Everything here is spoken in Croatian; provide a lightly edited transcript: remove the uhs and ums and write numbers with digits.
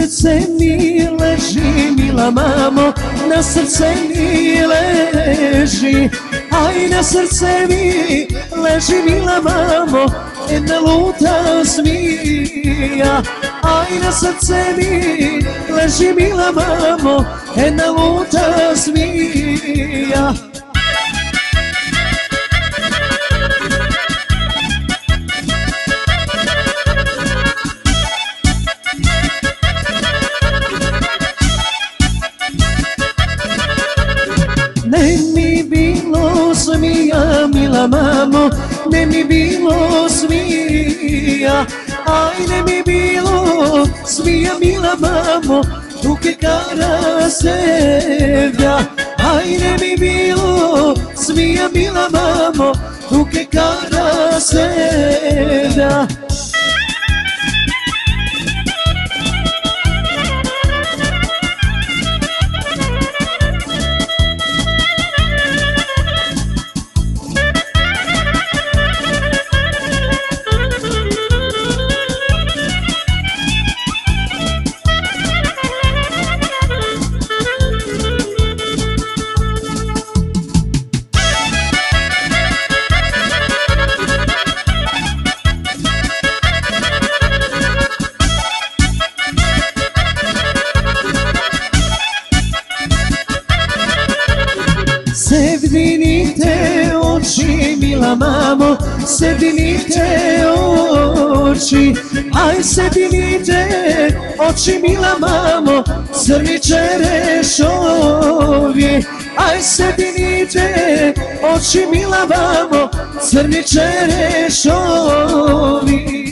srce mi leži, mila mamo, na srce mi leži. Aj, na srce mi leži, mila mamo, jedna luta zmija. Aj, na srce mi leži, mila mamo, jedna luta zmija. Ne mi bilo zmija, mila mamo, ne mi bilo zmija. Aj, ne mi bilo zmija, mila mamo, tu che cara sevja. Aj, ne mi bilo zmija, mila mamo, tu che cara sevja. Sevdinite oči, mila mamo, sevdinite oči. Aj, sevdinite oči, mila mamo, crni čerešovi. Aj, sevdinite oči, mila mamo, crni čerešovi.